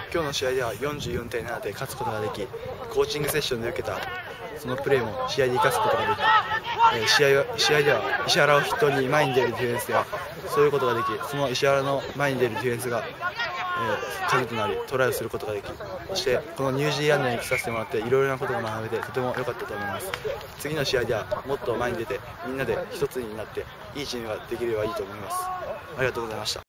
今日の試合では44対7で勝つことができ、コーチングセッションで受けたそのプレーも試合で生かすことができ、試合では石原を筆頭に前に出るディフェンスではそういうことができ、その石原の前に出るディフェンスが、鍵となりトライをすることができ、そしてこのニュージーランドに来させてもらっていろいろなことが学べてとても良かったと思います。次の試合ではもっと前に出てみんなで一つになっていいチームができればいいと思います。ありがとうございました。